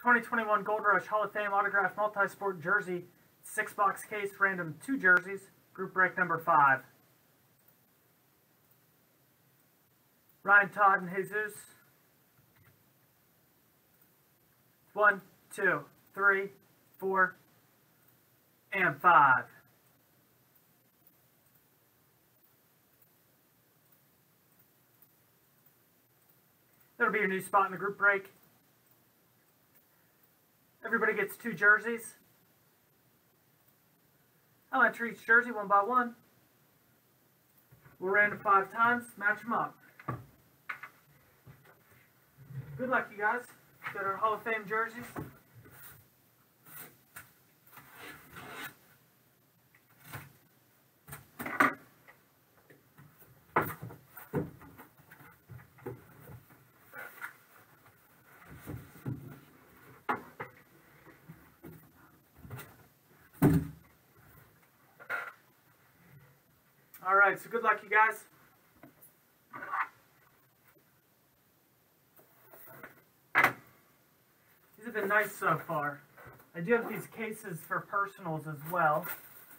2021 Gold Rush Hall of Fame autographed multi-sport jersey, 6-box case, random 2 jerseys, group break number 5. Ryan, Todd, and Jesus. 1, 2, 3, 4, and 5. That'll be your new spot in the group break. Everybody gets 2 jerseys. I'll enter each jersey one by one. We'll random 5 times, match them up. Good luck, you guys. Got our Hall of Fame jerseys. All right, so good luck, you guys. These have been nice so far. I do have these cases for personals as well.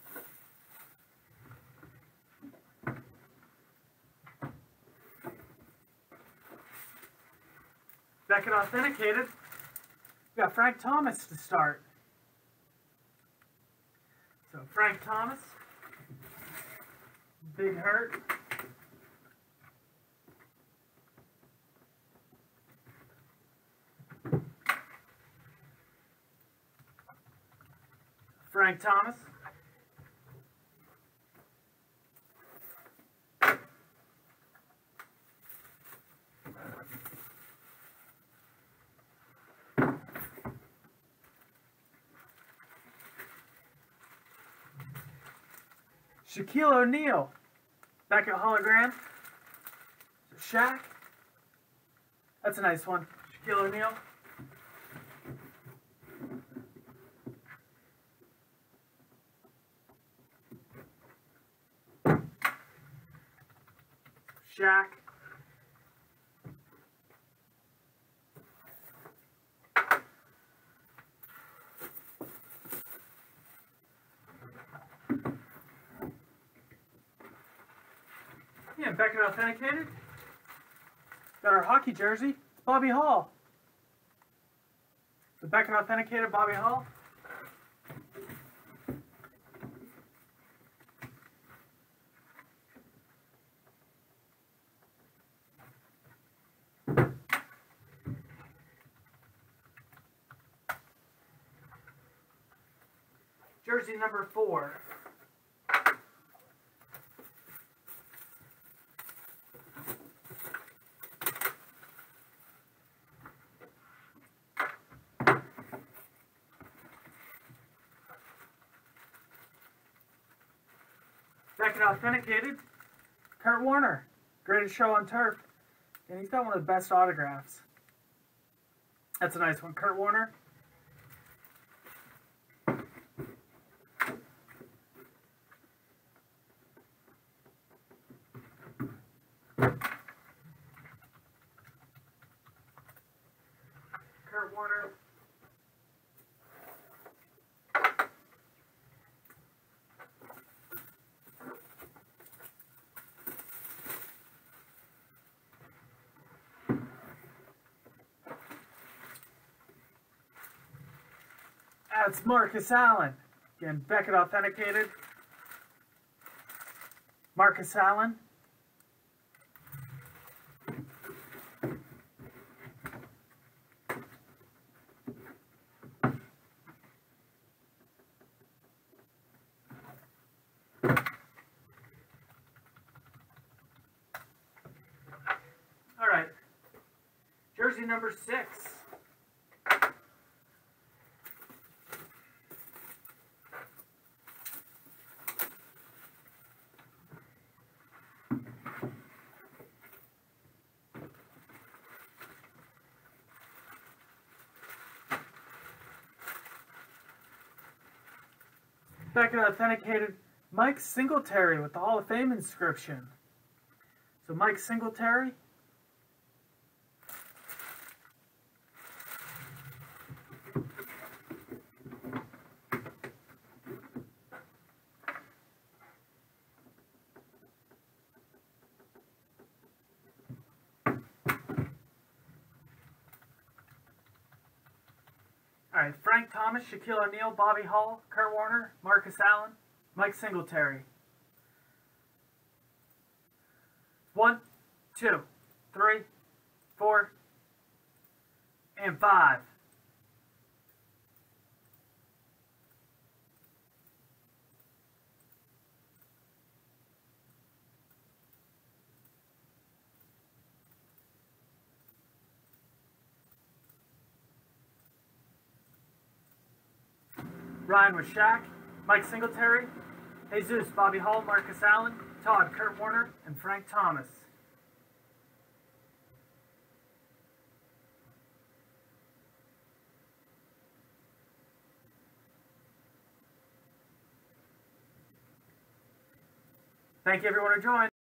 Beckett authenticated. We got Frank Thomas to start. So Frank Thomas. Big Hurt. Frank Thomas. Shaquille O'Neal. Beckett hologram. Shaq. That's a nice one. Shaquille O'Neal. Shaq. Yeah, Beckett authenticated. Got our hockey jersey, Bobby Hall. The Beckett authenticated Bobby Hall. Jersey number 4. Beckett authenticated. Kurt Warner, greatest show on turf. And he's got one of the best autographs. That's a nice one. Kurt Warner. Kurt Warner. That's Marcus Allen. Again, Beckett authenticated. Marcus Allen. All right. Jersey number 6. Beckett authenticated Mike Singletary with the Hall of Fame inscription. So Mike Singletary. All right, Frank Thomas, Shaquille O'Neal, Bobby Hall, Kurt Warner, Marcus Allen, Mike Singletary. 1, 2, 3, 4, and 5. Ryan was Shaq, Mike Singletary, Jesus, Bobby Hall, Marcus Allen, Todd, Kurt Warner, and Frank Thomas. Thank you everyone who joined.